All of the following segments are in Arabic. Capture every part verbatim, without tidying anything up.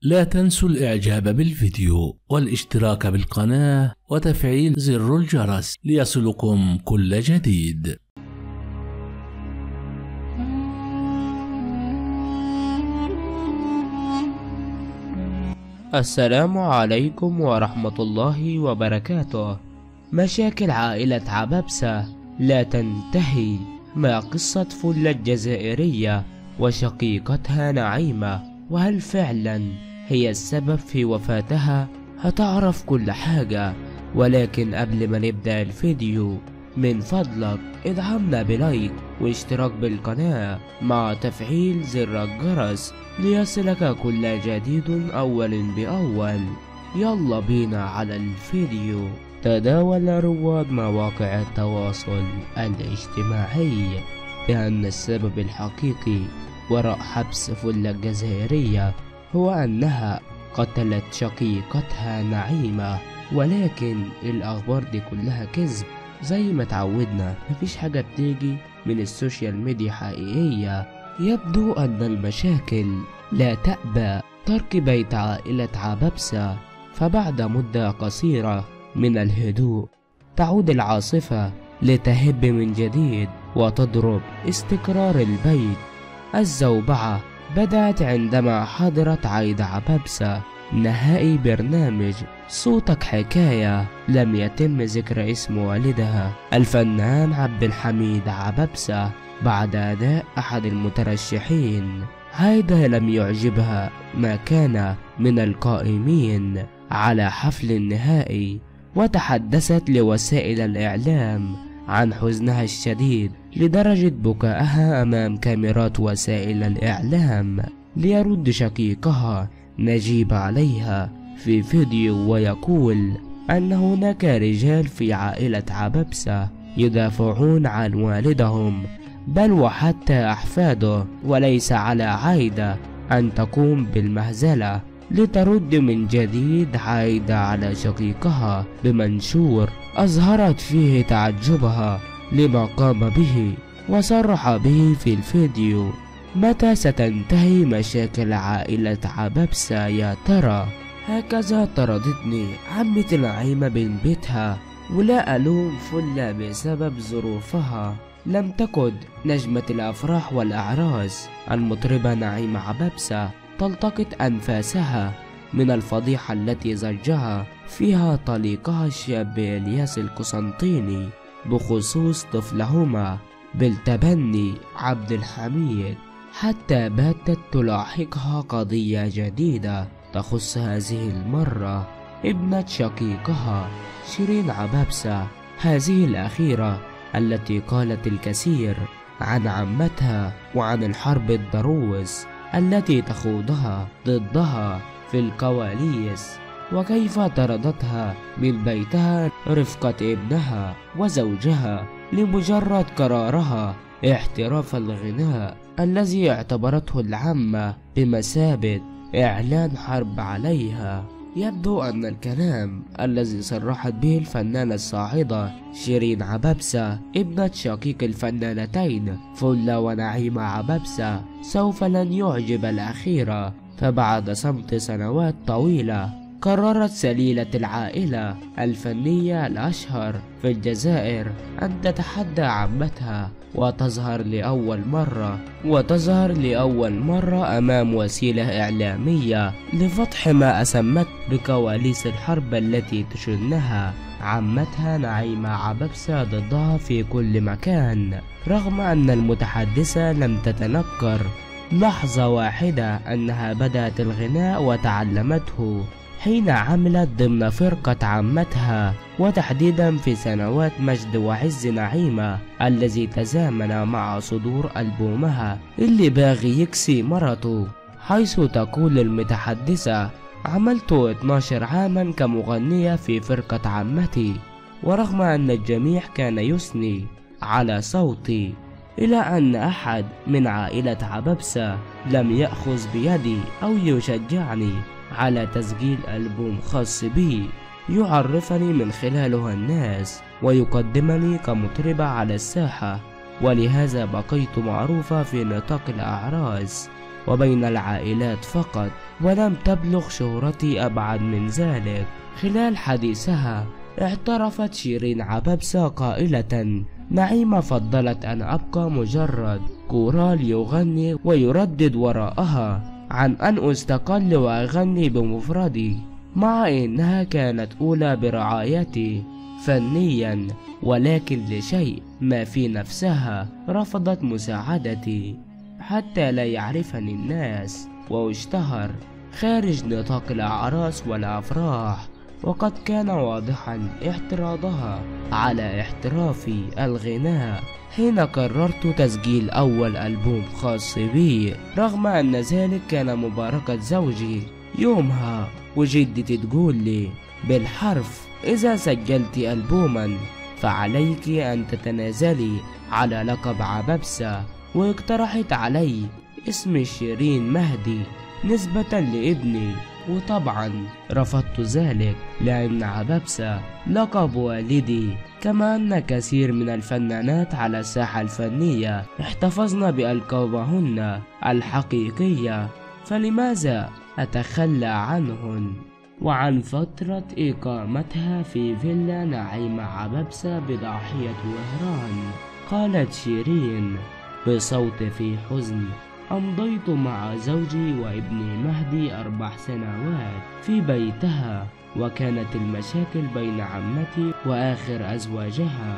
لا تنسوا الإعجاب بالفيديو والاشتراك بالقناة وتفعيل زر الجرس ليصلكم كل جديد. السلام عليكم ورحمة الله وبركاته. مشاكل عائلة عبابسة لا تنتهي مع قصة فلة الجزائرية وشقيقتها نعيمة، وهل فعلا هي السبب في وفاتها؟ هتعرف كل حاجة، ولكن قبل ما نبدأ الفيديو من فضلك ادعمنا بلايك واشتراك بالقناة مع تفعيل زر الجرس ليصلك كل جديد أول بأول. يلا بينا على الفيديو. تداول رواد مواقع التواصل الاجتماعي بأن السبب الحقيقي وراء حبس فلة الجزائرية هو أنها قتلت شقيقتها نعيمة، ولكن الأخبار دي كلها كذب. زي ما تعودنا مفيش حاجة بتيجي من السوشيال ميديا حقيقية. يبدو أن المشاكل لا تأبى ترك بيت عائلة عبابسة، فبعد مدة قصيرة من الهدوء تعود العاصفة لتهب من جديد وتضرب استقرار البيت. الزوبعة بدأت عندما حضرت عايدة عبابسة نهائي برنامج صوتك حكاية لم يتم ذكر اسم والدها الفنان عبد الحميد عبابسة بعد أداء أحد المترشحين. عايدة لم يعجبها ما كان من القائمين على حفل النهائي، وتحدثت لوسائل الإعلام عن حزنها الشديد لدرجة بكائها أمام كاميرات وسائل الإعلام ليرد شقيقها نجيب عليها في فيديو ويقول أن هناك رجال في عائلة عبابسة يدافعون عن والدهم بل وحتى أحفاده، وليس على عايدة أن تقوم بالمهزلة. لترد من جديد عايدة على شقيقها بمنشور أظهرت فيه تعجبها لما قام به، وصرح به في الفيديو: متى ستنتهي مشاكل عائلة عبابسة يا ترى؟ هكذا طردتني عمتي نعيمة من بيتها، ولا ألوم فلة بسبب ظروفها. لم تكد نجمة الأفراح والأعراس المطربة نعيمة عبابسة تلتقط أنفاسها من الفضيحة التي زجها فيها طليقها الشاب إلياس القسنطيني بخصوص طفلهما بالتبني عبد الحميد، حتى باتت تلاحقها قضية جديدة تخص هذه المرة ابنة شقيقها شيرين عبابسة، هذه الأخيرة التي قالت الكثير عن عمتها وعن الحرب الضروس التي تخوضها ضدها في الكواليس، وكيف طردتها من بيتها رفقة ابنها وزوجها لمجرد قرارها احتراف الغناء الذي اعتبرته العامة بمثابة إعلان حرب عليها. يبدو أن الكلام الذي صرحت به الفنانة الصاعدة شيرين عبابسة ابنة شقيق الفنانتين فلة ونعيمة عبابسة سوف لن يعجب الأخيرة، فبعد صمت سنوات طويلة قررت سليلة العائلة الفنية الأشهر في الجزائر أن تتحدى عمتها وتظهر لأول مرة وتظهر لأول مرة أمام وسيلة إعلامية لفضح ما أسمت بكواليس الحرب التي تشنها عمتها نعيمة عبابسة ضدها في كل مكان، رغم أن المتحدثة لم تتنكر لحظة واحدة أنها بدأت الغناء وتعلمته حين عملت ضمن فرقة عمتها، وتحديدا في سنوات مجد وعز نعيمة الذي تزامن مع صدور ألبومها اللي باغي يكسي مرته، حيث تقول المتحدثة: عملت اثناشر عاما كمغنية في فرقة عمتي، ورغم أن الجميع كان يثني على صوتي إلى أن أحد من عائلة عبابسة لم يأخذ بيدي أو يشجعني على تسجيل ألبوم خاص بي يعرفني من خلالها الناس ويقدمني كمطربة على الساحة، ولهذا بقيت معروفة في نطاق الأعراس. وبين العائلات فقط، ولم تبلغ شهرتي أبعد من ذلك. خلال حديثها اعترفت شيرين عبابسة قائلة: نعيمة فضلت أن أبقى مجرد كورال يغني ويردد وراءها عن أن أستقل وأغني بمفردي، مع أنها كانت أولى برعايتي فنيا، ولكن لشيء ما في نفسها رفضت مساعدتي حتى لا يعرفني الناس واشتهر خارج نطاق الأعراس والأفراح. وقد كان واضحا اعتراضها على احترافي الغناء حين قررت تسجيل أول ألبوم خاص بي، رغم أن ذلك كان مباركة زوجي. يومها وجدتي تقول لي بالحرف: إذا سجلت ألبوما فعليك أن تتنازلي على لقب عبابسة، واقترحت علي اسم شيرين مهدي نسبة لابني، وطبعا رفضت ذلك لأن عبابسة لقب والدي، كما أن كثير من الفنانات على الساحة الفنية احتفظن بألقابهن الحقيقية، فلماذا أتخلى عنهن؟ وعن فترة إقامتها في فيلا نعيمة عبابسة بضاحية وهران، قالت شيرين بصوت في حزن: أمضيت مع زوجي وابني مهدي أربع سنوات في بيتها، وكانت المشاكل بين عمتي وآخر أزواجها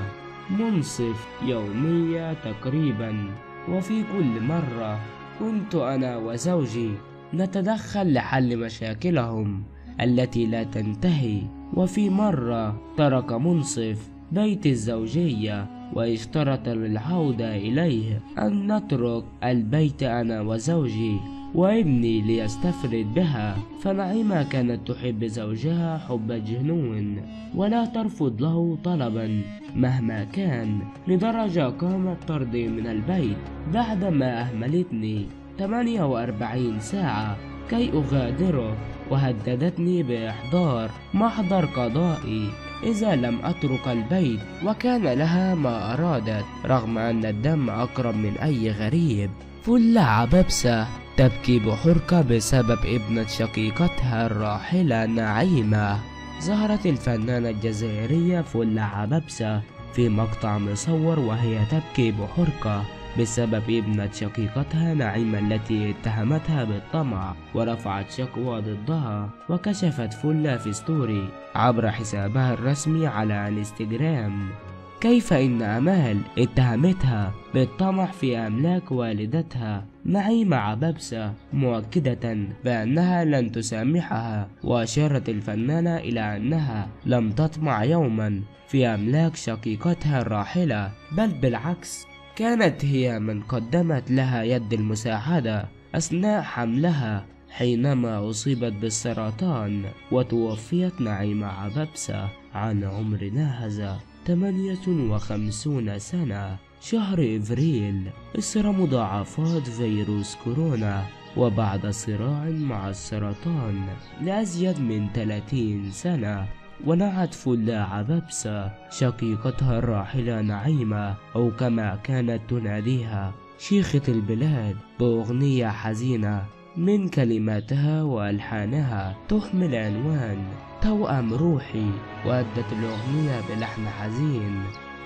منصف يومية تقريبا، وفي كل مرة كنت أنا وزوجي نتدخل لحل مشاكلهم التي لا تنتهي. وفي مرة ترك منصف بيت الزوجية واشترط للعودة إليه أن نترك البيت أنا وزوجي وابني ليستفرد بها، فنعيمة كانت تحب زوجها حب جنون ولا ترفض له طلبا مهما كان، لدرجة قامت طردي من البيت بعدما أهملتني ثمانية وأربعين ساعة كي أغادره، وهددتني بإحضار محضر قضائي إذا لم أترك البيت، وكان لها ما أرادت رغم أن الدم أقرب من أي غريب. فل عبابسة تبكي بحرقة بسبب ابنة شقيقتها الراحلة نعيمة. ظهرت الفنانة الجزائرية فل عبابسة في مقطع مصور وهي تبكي بحرقة بسبب ابنة شقيقتها نعيمة التي اتهمتها بالطمع ورفعت شكوى ضدها. وكشفت فل في ستوري عبر حسابها الرسمي على انستجرام كيف إن أمال اتهمتها بالطمع في أملاك والدتها نعيمة عبابسة، مؤكدة بأنها لن تسامحها. وأشارت الفنانة إلى أنها لم تطمع يوما في أملاك شقيقتها الراحلة، بل بالعكس كانت هي من قدمت لها يد المساعدة أثناء حملها حينما أصيبت بالسرطان. وتوفيت نعيمة عبابسة عن عمر ناهز ثمانية وخمسين سنة شهر إبريل إثر مضاعفات فيروس كورونا، وبعد صراع مع السرطان لأزيد من ثلاثين سنة. ونعت فل عبابسة شقيقتها الراحلة نعيمة، أو كما كانت تناديها شيخة البلاد، بأغنية حزينة من كلماتها وألحانها تحمل عنوان توأم روحي، وأدت الأغنية بلحن حزين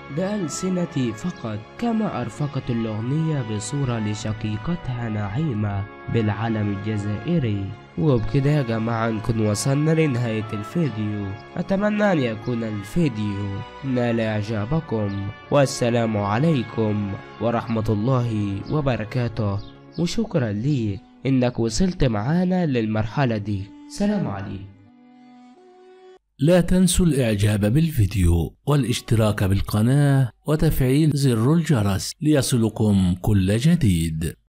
بألسنتي فقط، كما أرفقت الأغنية بصورة لشقيقتها نعيمة بالعلم الجزائري. وبكده يا جماعة نكون وصلنا لنهاية الفيديو. أتمنى أن يكون الفيديو نال إعجابكم، والسلام عليكم ورحمة الله وبركاته، وشكرا لي إنك وصلت معانا للمرحلة دي. سلام عليكم. لا تنسوا الإعجاب بالفيديو والاشتراك بالقناة وتفعيل زر الجرس ليصلكم كل جديد.